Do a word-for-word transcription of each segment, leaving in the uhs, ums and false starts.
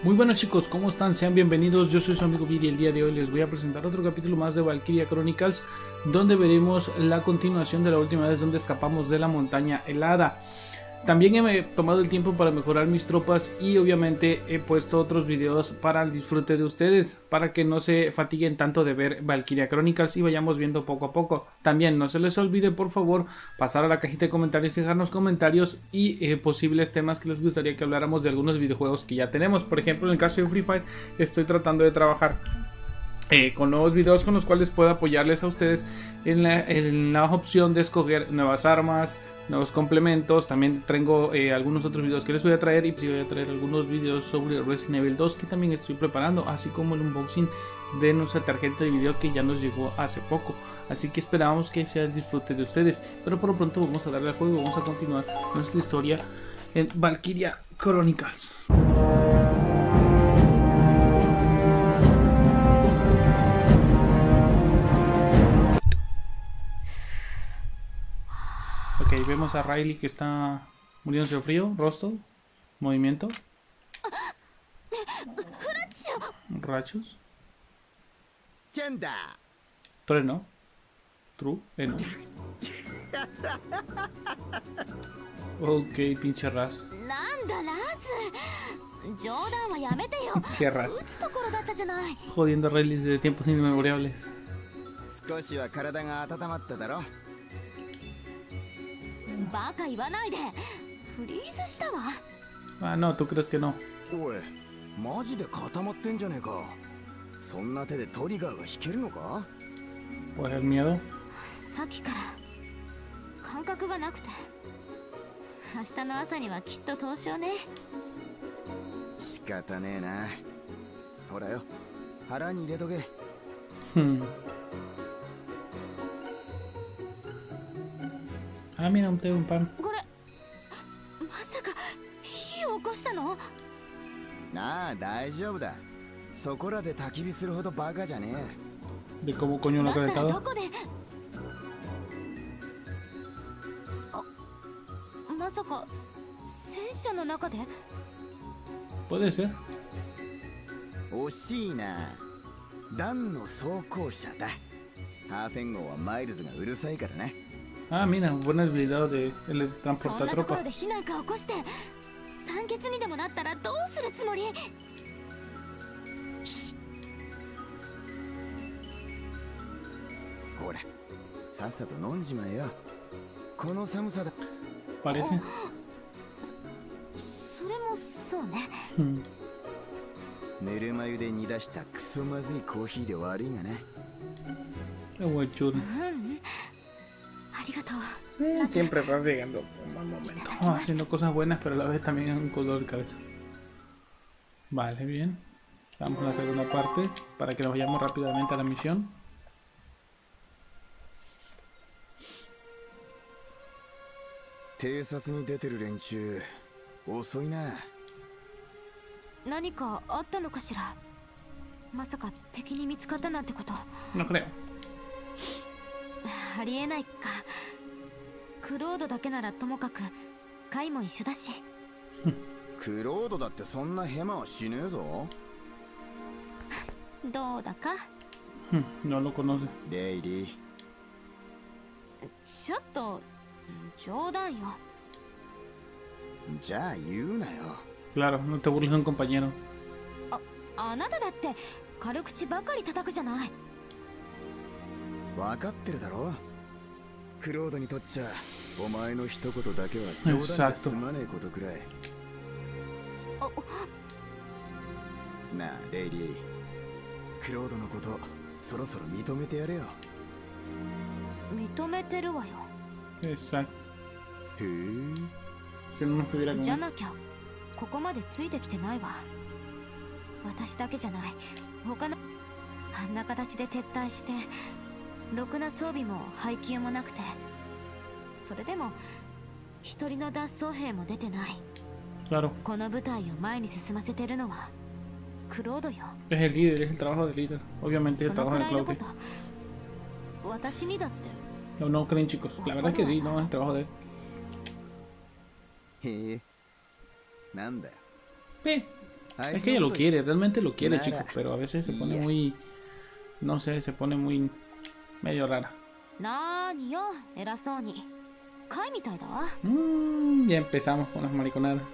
Muy buenas chicos, ¿cómo están? Sean bienvenidos, yo soy su amigo Viri y el día de hoy les voy a presentar otro capítulo más de Valkyria Chronicles, donde veremos la continuación de la última vez donde escapamos de la montaña helada. También he tomado el tiempo para mejorar mis tropas y obviamente he puesto otros videos para el disfrute de ustedes, para que no se fatiguen tanto de ver Valkyria Chronicles y vayamos viendo poco a poco. También no se les olvide por favor pasar a la cajita de comentarios y dejarnos comentarios y eh, posibles temas que les gustaría que habláramos de algunos videojuegos que ya tenemos. Por ejemplo, en el caso de Free Fire estoy tratando de trabajar Eh, con nuevos videos con los cuales puedo apoyarles a ustedes en la, en la opción de escoger nuevas armas, nuevos complementos. También tengo eh, algunos otros videos que les voy a traer, y sí voy a traer algunos videos sobre Resident Evil dos que también estoy preparando, así como el unboxing de nuestra tarjeta de video que ya nos llegó hace poco. Así que esperamos que sea el disfrute de ustedes, pero por lo pronto vamos a darle al juego y vamos a continuar nuestra historia en Valkyria Chronicles. Ok, vemos a Riley que está muriéndose de frío. Rostro, movimiento, rachos, trueno, true, eh, no. Ok, pinche Raz. Pinche Raz. Jodiendo a Riley desde tiempos inmemorables. Ah, no, ¿tú crees que no? Pues el miedo. Hmm. Ah, mira, un té, un pan. ¿De cómo coño lo ha calentado? Puede ser. Ah, mira, buena habilidad de el transportar tropas. Parece. Hmm. Qué guachón. Eh, siempre va llegando un mal momento, oh, haciendo cosas buenas, pero a la vez también es un color de cabeza. Vale, bien. Vamos a la segunda parte para que nos vayamos rápidamente a la misión. No creo. No lo conoce. Claro, no te burles de un compañero. Exacto. Exacto. Que no nos pudiera comer. Claro. Es el líder, es el trabajo del líder. Obviamente es el trabajo de Claudia. No, no creen, chicos. La verdad es que sí, no es el trabajo de él. Eh. Es que ella lo quiere, realmente lo quiere, chicos, pero a veces se pone muy... No sé, se pone muy... medio rara. Mm, ya empezamos con las mariconadas.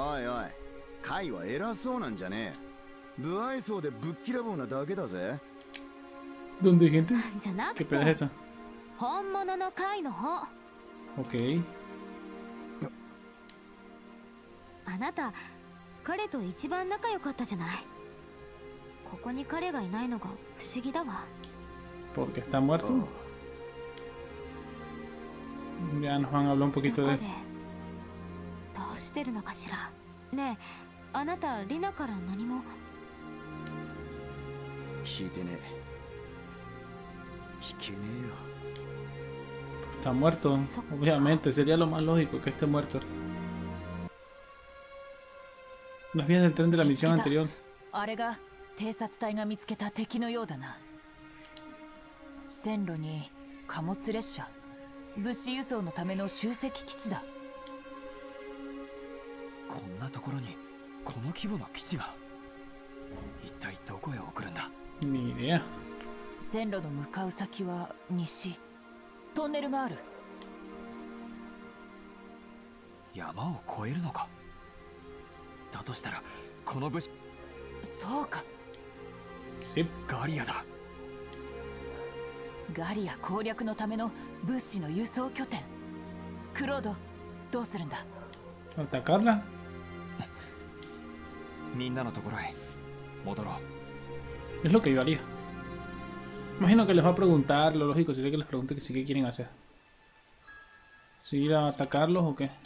¿Dónde hay gente? ¿Qué pedo es eso? Ok. あなた彼と一番仲良かったじゃない。ここに彼がいないのが不思議だわ。 Porque está muerto. Ya nos van a hablar un poquito de él. どうしてるのかしら。ねえ、あなたリナから何も聞いてねえ。聞けねえよ。 Está muerto, obviamente, sería lo más lógico que esté muerto. Las vías del tren de la misión anterior. あれが偵察隊が見つけた敵のようだな。線路に貨物列車、物資輸送のための集積基地だ。 こんなところにこの規模の基地が。一体どこへ送るんだ。 Ni idea. 線路の向かう先は西。トンネルがある。 山を越えるのか。だとしたらこの物資。 そうか。 Sí. ガリアだ。 ガリア攻略のための物資の輸送拠点。クロード、どうするんだ。 ¿Atacarla? みんなのところへ戻ろう。 Es lo que yo haría. Imagino que les va a preguntar, lo lógico sería que les pregunte que sí que quieren hacer. ¿Si ir a atacarlos o qué?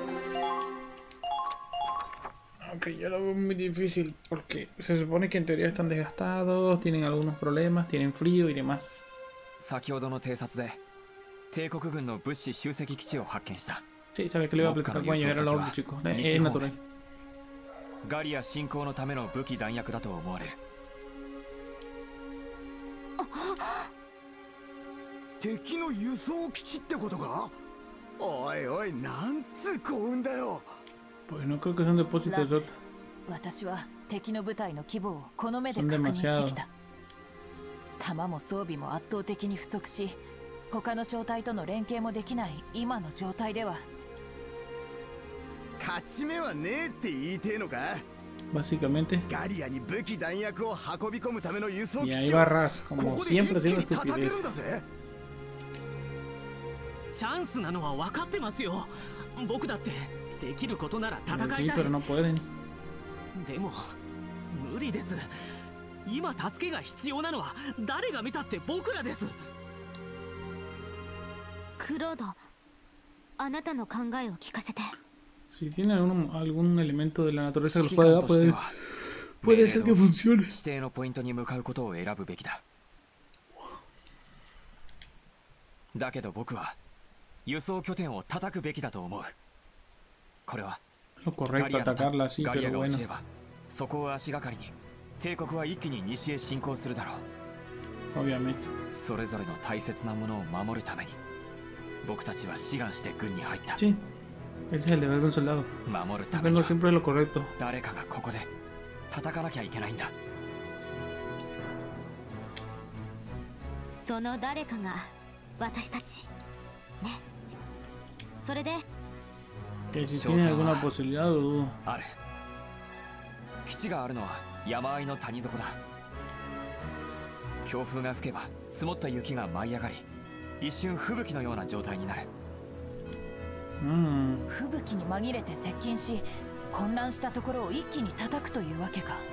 Aunque yo lo veo muy difícil porque se supone que en teoría están desgastados, tienen algunos problemas, tienen frío y demás. 先ほどの偵察で帝国軍の物資集積基地を発見した。 Sí, sabía que le iba a platicar cuando llegara la orden, chicos. Es natural. ガリア侵攻のための武器弾薬だと思われる。 敵の輸送基地ってことか。おいおい、なんつう幸運だよ。 Pues no creo que sean depósitos de otro. 私は敵の部隊の規模をこの目で確認してきた。弾も装備も圧倒的に不足し、他の小隊との連携もできない今の状態では。 勝ち目はねえって言いてえのか。 Básicamente. ガリアに武器弾薬を運び込むための輸送基 Y 地 ahí を va Raz, como ここで siempre 一気 haciendo に叩け estupidez. るんだぜ。 チャンスなのは分かってますよ。僕だってできることなら戦いた Sí, い。 pero no pueden. でも無理です。今助けが必要なのは誰が見たって僕らです。 クロード、あなたの考えを聞かせて。 Si tiene algún, algún elemento de la naturaleza que los puede dar, puede, puede ser que funcione. 指定のポイントに向かうことを選ぶべきだ。だけど僕は輸送拠点を叩くべきだと思う。これは Lo correcto, atacarla así, ガリア pero が bueno. 教えばそこを足がかりに帝国は一気に西へ侵攻するだろう。 Obviamente. それぞれの大切なものを守るために僕たちは志願して軍に入った。 Sí, ese es el deber de un soldado. 守るために Hacerlo は siempre es lo correcto. 誰かがここで叩かなきゃいけないんだ。 その誰かが私たちね。それで Que si tiene alguna posibilidad, lo dudo. ある。基地があるのは山あいの谷底だ。強風が吹けば積もった雪が舞い上がり、一瞬吹雪のような状態になる。 Mm. 吹雪に紛れて接近し、混乱したところを一気に叩くというわけか。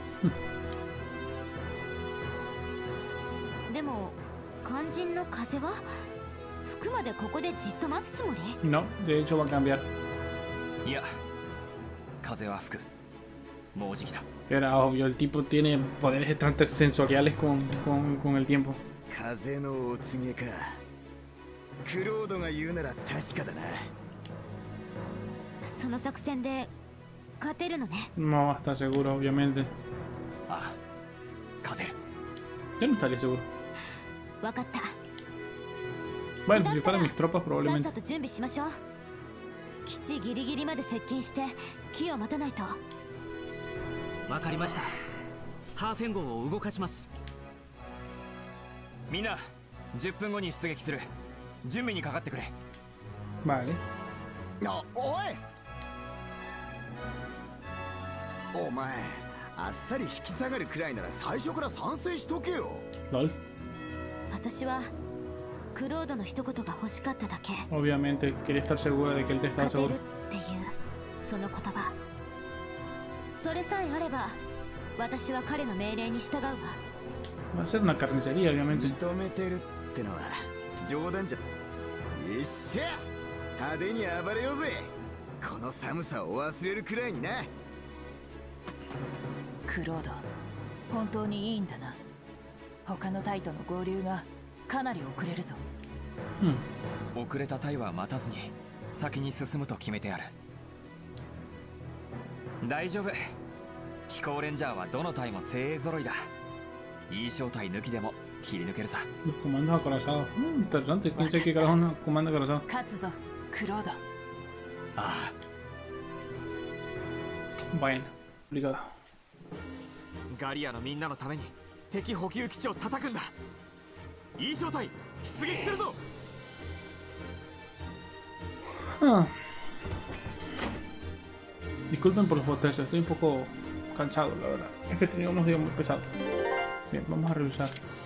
でも肝心の風は吹くまでここでじっと待つつもり？ No, de hecho va a cambiar. いや、風は吹く。もうじきだ。 Era obvio, el tipo tiene poderes extrasensoriales con, con, con el tiempo. 風のお告げか。クロードが言うなら確かだな。 その作戦で勝てるのね。 No está seguro, obviamente. ああ、勝てる。 Yo no estaría seguro. わかった。 Bueno, si fueran mis tropas さっ probablemente. さと準備しましょう。基地ギリギリまで接近して木を待たないと。 わかりました。ハーフェン号を動かします。 みんなじゅっぷんごに出撃する。準備にかかってくれ。 Vale. あ、おいお前あっさり引き下がるくらいなら最初から賛成しとけよ。 Lol. 私はクロードの一言が欲しかっただけ。 Obviamente quería estar segura de que él te estaba 勝て seguro. るっていうその言葉、それさえあれば私は彼の命令に従うわ。 Va a ser una carnicería, obviamente. 認めてるってのは冗談じゃ。よっしゃ派手に暴れようぜ。この寒さを忘れるくらいにな。 クロード、本当にいいんだな。他の隊との合流がかなり遅れるぞ。 Hmm. 遅れた隊は待たずに先に進むと決めてある。大丈夫。気候レンジャーはどの隊も精鋭揃いだ。いい正体抜きでも切り抜けるさ。 Los comandos acorazados. Mm, interesante. ¿Quién sabe qué carajo es un comando acorazado? 勝つぞクロード。 ああ。 Bueno, obligado. ガリアのみんなのために敵補給基地を叩くんだ。いい正体出撃するぞ。 Ah. Disculpen por los bostezos, estoy un poco cansado, la verdad. Es que he tenido unos días muy pesados. Bien, vamos a revisar.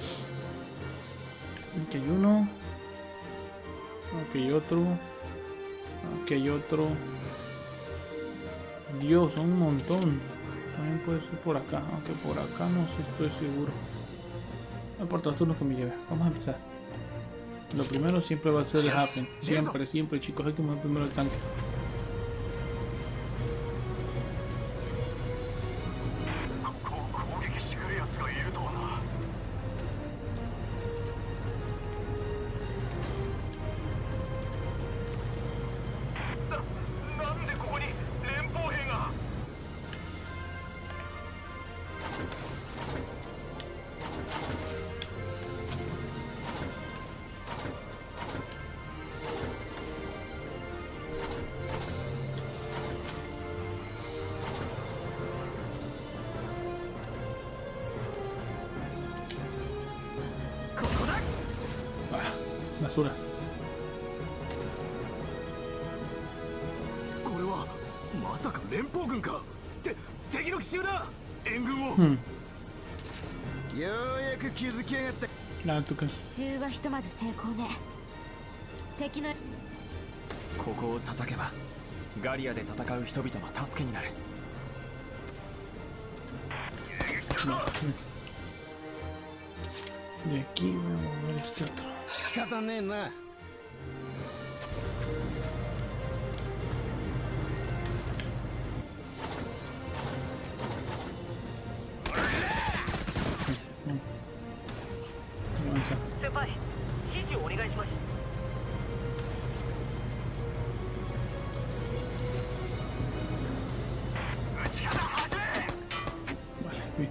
Aquí hay uno. Aquí hay otro. Aquí hay otro. Dios, son un montón. También puede ser por acá, aunque por acá no sé, estoy seguro. No importa los turnos que me lleve. Vamos a empezar. Lo primero siempre va a ser el Happen. Siempre, siempre, chicos. Hay que mover primero el tanque. Basura. これはまさか連邦軍か。て敵の奇襲だ。援軍を。 Hmm. ようやく気づきやがった。 Claro, tú que. 奇襲はひとまず成功ね。敵のここを叩けばガリアで戦う人々の助けになる。 De aquí voy a mover este otro. 仕方ねえな。 Avanza. 先輩、指示をお願いします。 Vale, bien.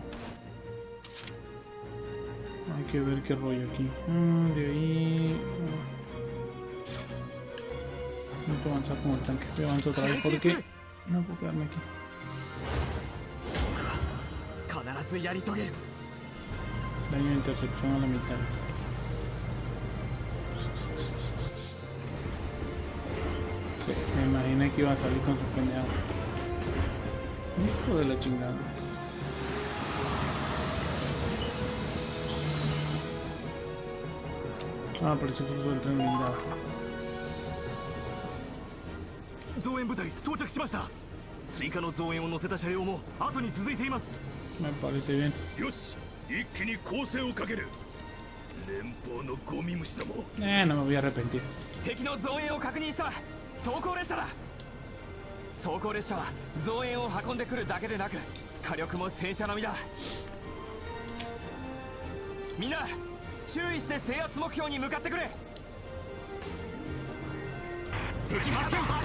Hay que ver qué rollo aquí. Mm, de ahí. No puedo avanzar como el tanque. Voy a avanzar otra vez porque no puedo quedarme aquí. 必ずやり遂げる。 Daño de intercepción a la mitad. Sí, me imaginé que iba a salir con su pendejo. Hijo de la chingada. Ah, apareció fruto del tren blindado. 増援部隊到着しました。追加の増援を乗せた車両も後に続いています。 Me parece bien. よし、一気に攻勢をかける。連邦のゴミ虫ども。 Eh, no me voy a arrepentir. 敵の増援を確認した。装甲列車だ。装甲列車は増援を運んでくるだけでなく火力も戦車並みだ。みんな注意して制圧目標に向かってくれ。敵発見。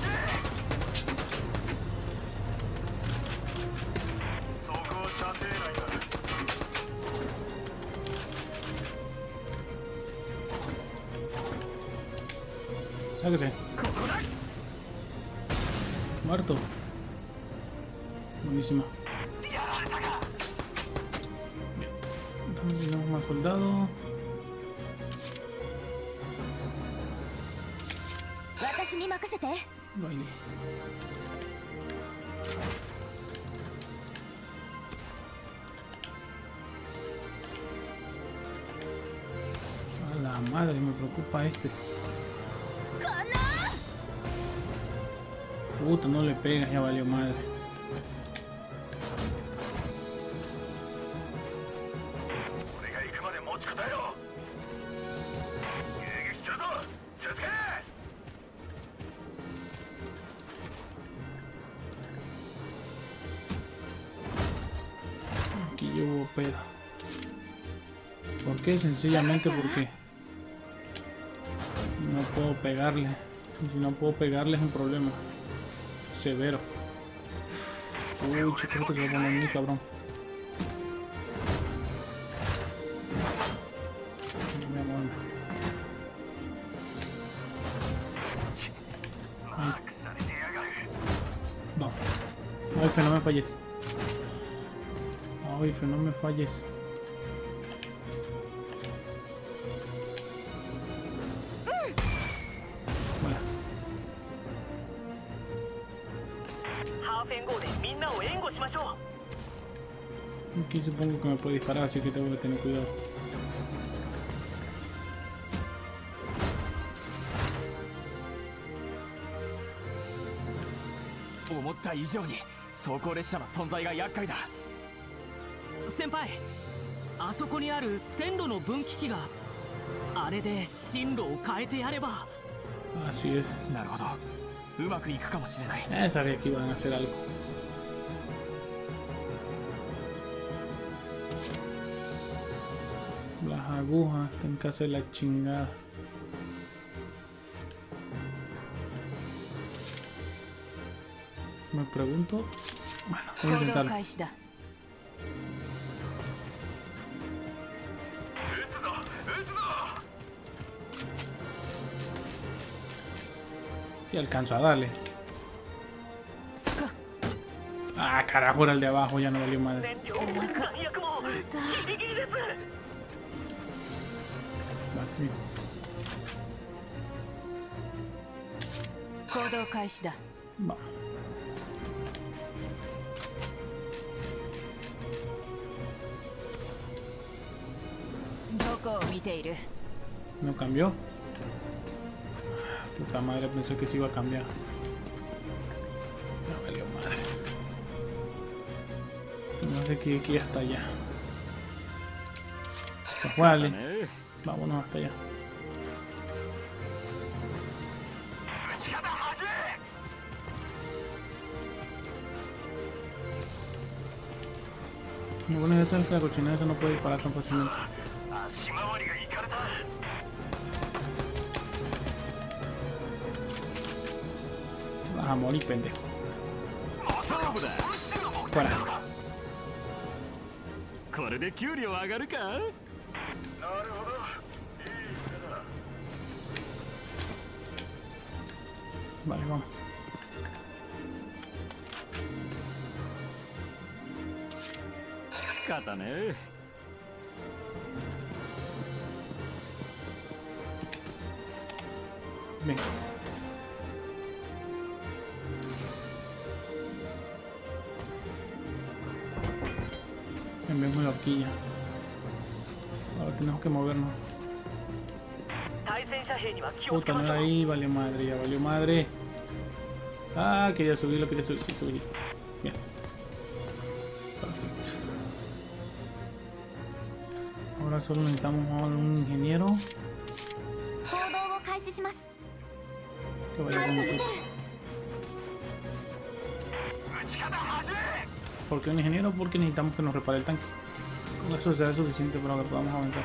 そこ射程内だ。 Sáquese. Muerto. Buenísima. soldado. Vale. A la madre, me preocupa este. Puta, no le pegas, ya valió madre. Aquí llevo pedo. ¿Por qué? Sencillamente porque no puedo pegarle. Y si no puedo pegarle es un problema severo. Uy, chico, que se va a poner muy cabrón. Vamos. Ay, Fe, no me falles. Ay, Fe, no me falles. Aquí supongo que me puede disparar, así que tengo que tener cuidado. Senpai, あそこにある線路の分岐器があれで進路を変えてやれば。 Así es. なるほど。うまくいくかもしれない。 Eh, sabía que iban a hacer algo. Las agujas, tienen que hacer la chingada. Me pregunto. Bueno, voy a intentarlo. Si alcanzo a darle. Ah, carajo, era el de abajo, ya no valió madre. Va. ¿No cambió? Puta madre, pensé que se iba a cambiar. No valió madre. Se me hace que aquí hasta allá. Pues vale. Vámonos hasta allá. Lo bueno es que la cochinada esa no puede disparar tan fácilmente. Vas a morir, pendejo. Fuera. Vale, vamos. Venga. Enviamos la horquilla. Ahora tenemos que movernos. Puta, no era ahí, valió madre, ya valió madre. Ah, quería subirlo, quería subir, sí, subir. Bien. Perfecto. Ahora solo necesitamos a un ingeniero. Que vaya con nosotros. ¿Por qué un ingeniero? Porque necesitamos que nos repare el tanque. Con eso será suficiente para que podamos avanzar.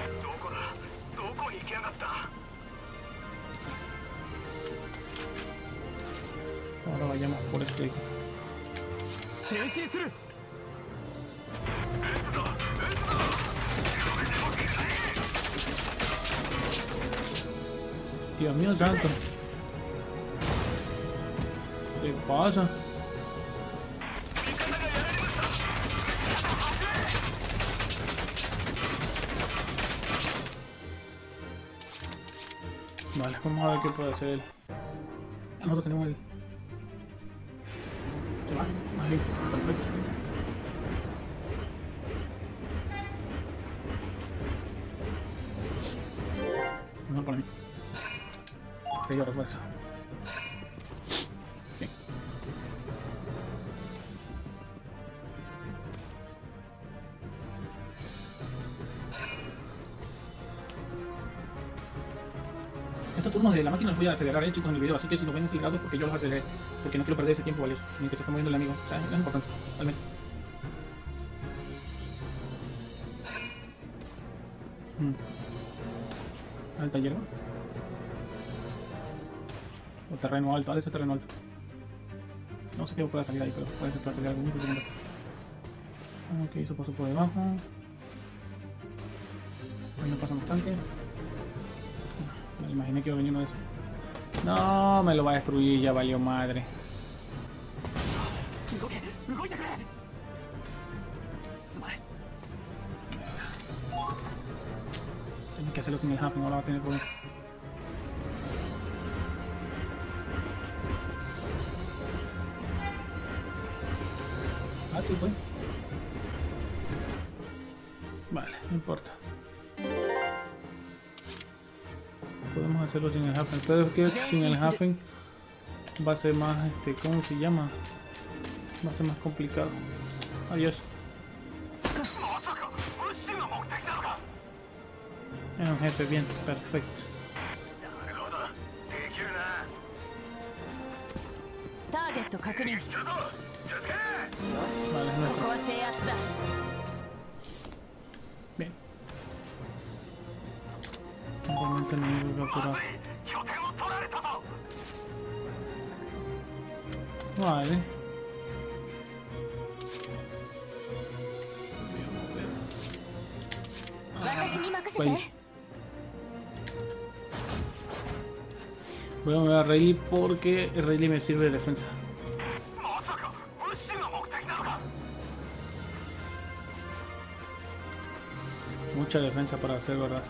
Ahora vayamos por este. Dios mío santo. ¿Qué pasa? Vale, vamos a ver qué puede hacer él. Ah, nosotros tenemos el... Se va, más bien, perfecto. No para mí. Se dio refuerzo. Bien. Estos turnos de la máquina los voy a acelerar, eh, chicos, en el video, así que si los ven acelerados porque yo los aceleré, porque no quiero perder ese tiempo valioso en el que se está moviendo el amigo. O sea, es importante, realmente. Hmm. Alta hierba. O terreno alto, ha de ser terreno alto. No sé qué pueda salir ahí, pero puede ser para salir algo muy pequeño. Ok, eso pasó por debajo. Ahí no pasa bastante. Me imaginé que iba a venir uno de esos. No, me lo va a destruir, ya valió madre. Tengo que hacerlo sin el hack, no lo va a tener por... Ah, sí fue. Vale, no importa. Podemos hacerlo sin el Hafen, pero es que sin el Hafen va a ser más, este, ¿cómo se llama? Va a ser más complicado. Adiós. Es un jefe bien, perfecto. Vale, es nuestro. Bien. Realmente no hay que capturar. Vale. Voy. Voy a mover a Rayleigh porque Rayleigh me sirve de defensa. Mucha defensa para hacer verdad.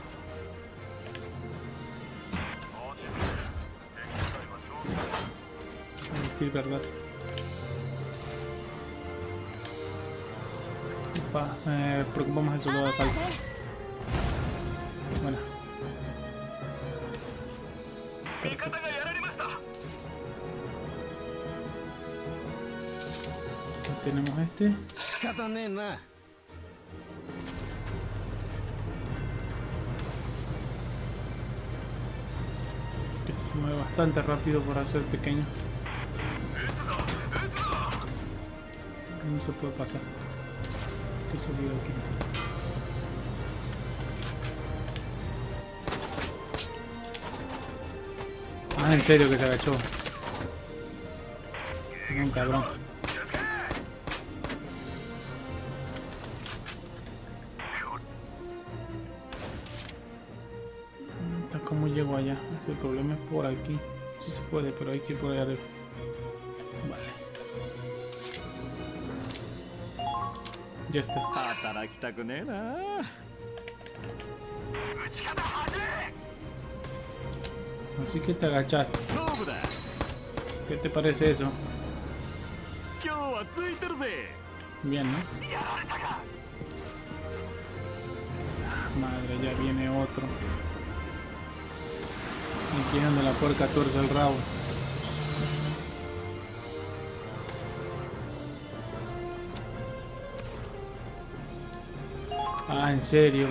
A decir verdad. Upa, me preocupa más el soldado de asalto. Bueno. Perfecto. Ya tenemos este. Este se mueve bastante rápido para ser pequeño. No se puede pasar. Que subió aquí. Ah, en serio que se agachó. Un cabrón. ¿Cómo llego allá? El problema es por aquí. Sí se puede, pero hay que ir por allá arriba. Vale. Ya está. Así que te agachaste. ¿Qué te parece eso? Bien, ¿no? Madre, ya viene otro. Aquí anda la puerca tuerce el rabo. Ah, en serio.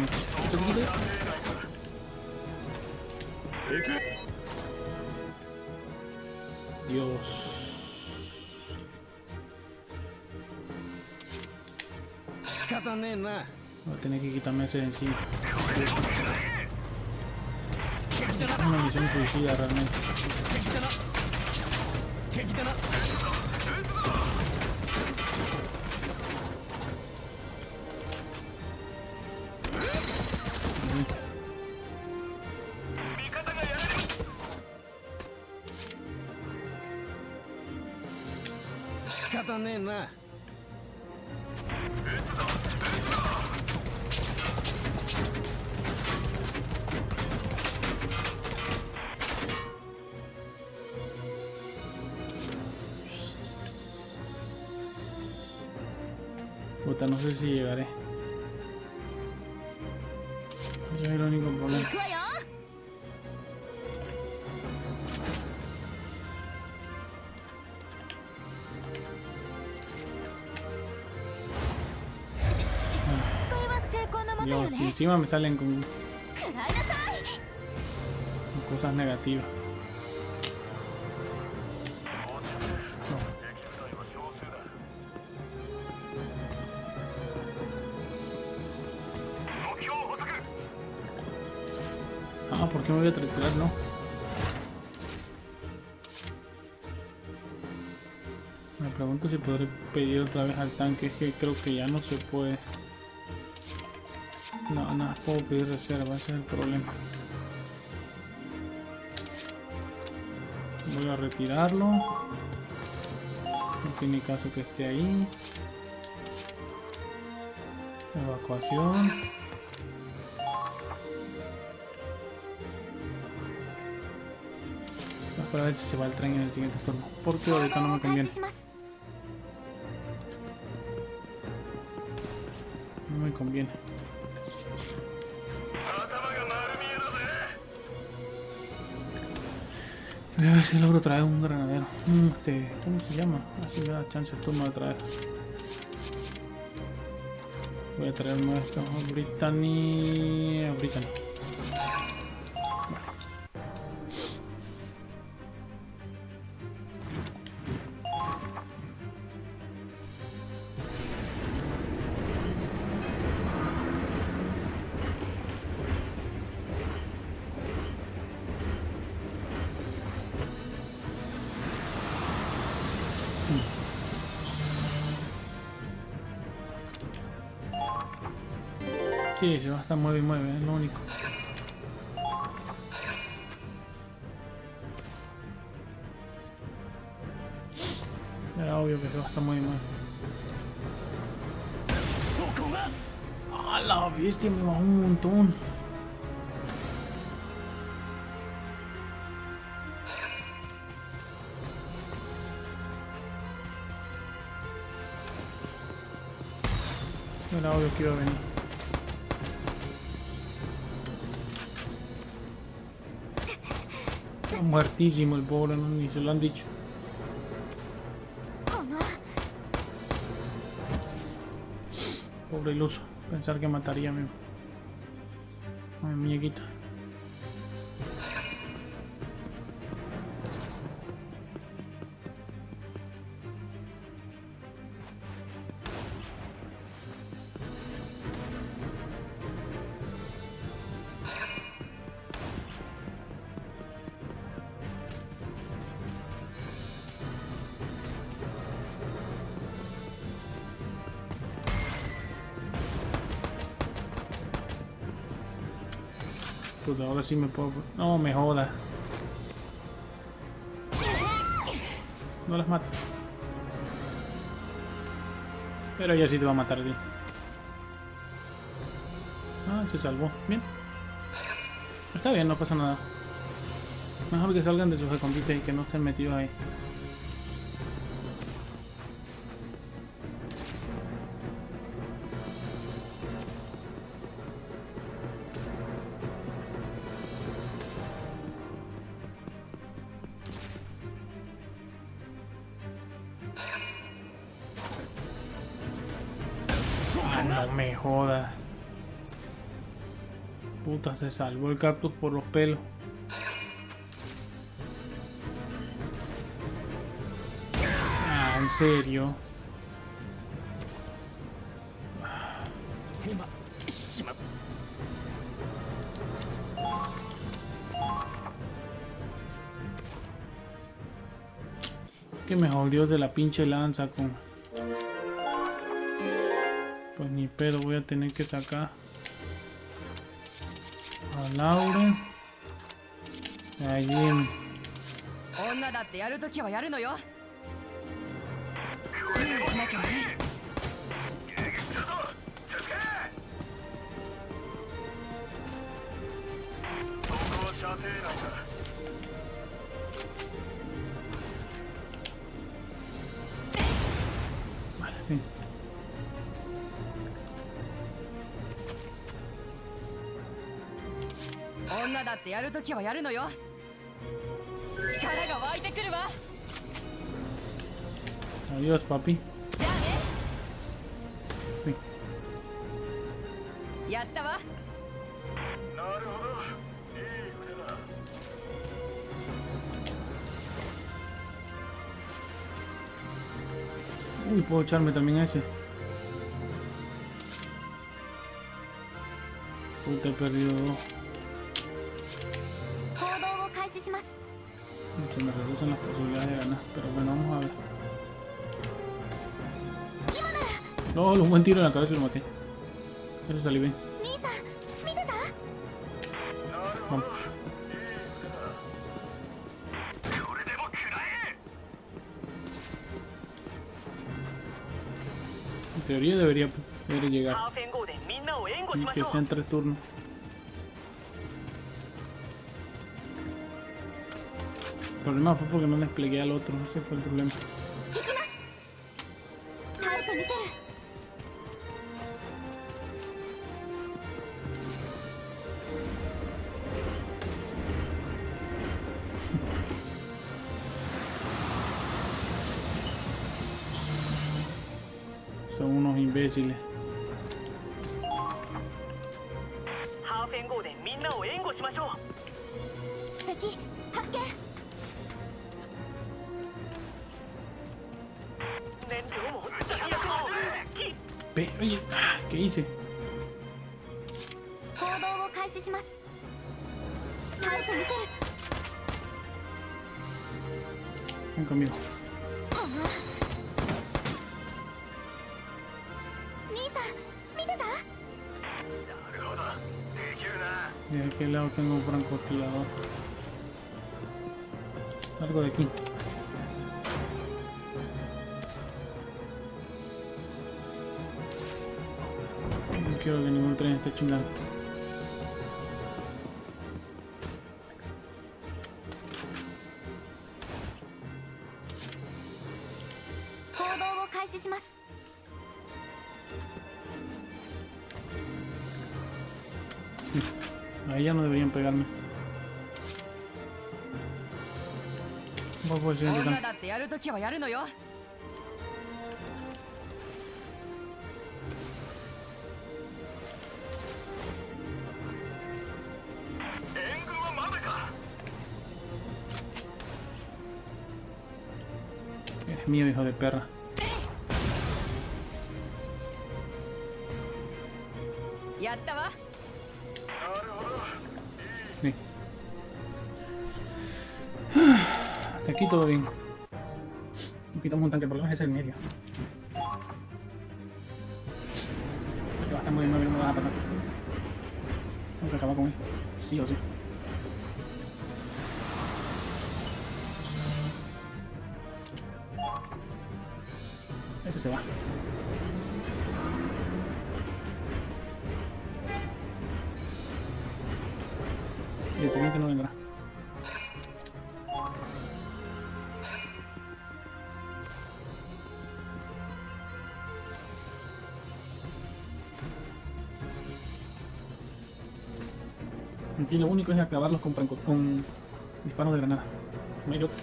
Dios. Voy a tener que quitarme ese de encima. Es una misión suicida realmente. Puta, no sé si llegaré. Ese es el único problema. Dios, y encima me salen con, con cosas negativas. Ah, ¿por qué me voy a triturar? No. Me pregunto si podré pedir otra vez al tanque. Es que creo que ya no se puede. No, no puedo pedir reserva, ese es el problema. Voy a retirarlo. No tiene caso que esté ahí. Evacuación. Para ver si se va el tren en el siguiente turno, porque ahorita no me conviene. No me conviene. Voy a ver si logro traer un granadero. Este, ¿cómo se llama? Así me da chance el turno de traer. Voy a traer nuestro Brittany. Brittany. Sí, se va a estar mueve y mueve, es lo único. Era obvio que se va a estar mueve y mueve. ¡Ah, la bestia! Me bajó un montón. Era obvio que iba a venir. Muertísimo el pobre, no, ni se lo han dicho. Pobre iluso, pensar que mataría a mi, a mi muñequita. Pues ahora sí me puedo... No me joda. No las mato. Pero ella sí te va a matar a ti. Ah, se salvó. Bien. Está bien, no pasa nada. Mejor que salgan de sus escondites y que no estén metidos ahí. No me jodas. Puta, se salvó el cactus por los pelos. Ah, en serio. Que me jodió de la pinche lanza con... Pues ni pedo, voy a tener que sacar a Laure. Allí. Vale, bien. 女だってやるときはやるのよ。力が湧いてくるわ。 Adiós, papi. じゃあね。やったわ。 Uy, puedo echarme también a ese. Puta, he perdido dos. Se me reducen las posibilidades de ganar, pero bueno, vamos a ver. No, un buen tiro en la cabeza y lo maté. Eso salí bien. Vamos. En teoría debería poder llegar. Y que sean tres turnos. El problema fue porque no desplegué al otro, ese fue el problema. Son unos imbéciles. Ve, oye, ¿qué hice? Ven conmigo. ¿De qué lado tengo un francotirador? Algo de aquí. No quiero que ningún tren esté chingando. Ahí ya no deberían pegarme. Voy por el siguiente tanque. Eres mío, hijo de perra. Sí. Hasta aquí todo bien. Nos quitamos un tanque, el problema es ese en medio. Se va a estar moviendo, no me vas a pasar. Tengo que acabar con él. Sí o sí. Ese se va. Y el siguiente no vendrá. Aquí lo único es acabarlos con, franco, con disparos de granada. No hay otro.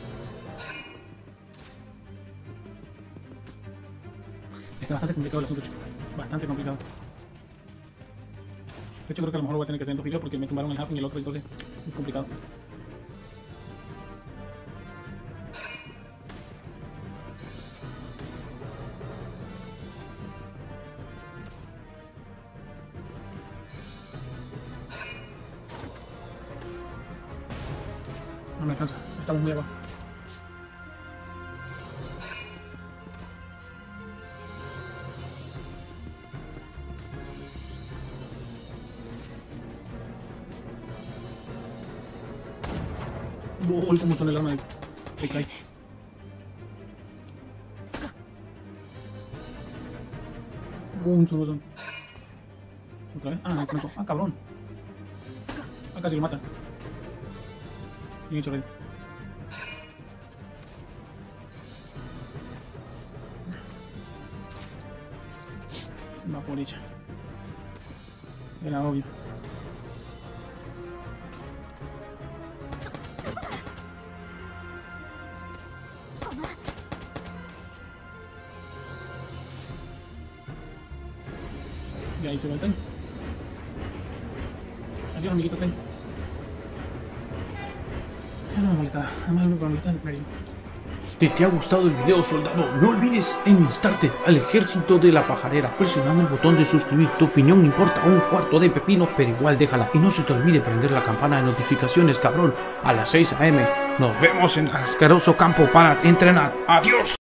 Está bastante complicado el asunto, chicos. Bastante complicado. De hecho, creo que a lo mejor lo voy a tener que hacer en dos videos porque me tumbaron el happen y el otro, entonces es complicado. No me alcanza, estamos muy abajo. Uy, cómo suena el arma de, de Kai. Un solo. Otra vez. Ah, no, pronto. Ah, cabrón. Ah, casi lo mata. Bien hecho, Rey. Va por ella. Era obvio. Y ahí se va el Ten. Adiós, amiguito Ten. Ya no me molesta. Además, me molesta el medio. Si te ha gustado el video, soldado, no olvides enlistarte al ejército de la pajarera presionando el botón de suscribir. Tu opinión importa un cuarto de pepino, pero igual déjala. Y no se te olvide prender la campana de notificaciones, cabrón, a las seis a eme Nos vemos en el asqueroso campo para entrenar. ¡Adiós!